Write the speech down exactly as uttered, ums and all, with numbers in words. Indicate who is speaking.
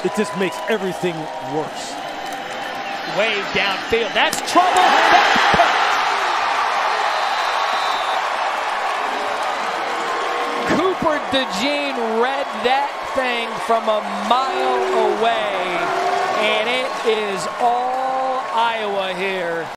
Speaker 1: it just makes everything worse.
Speaker 2: Way downfield. That's trouble. That's Cooper DeJean read that thing from a mile away, and it is all Iowa here.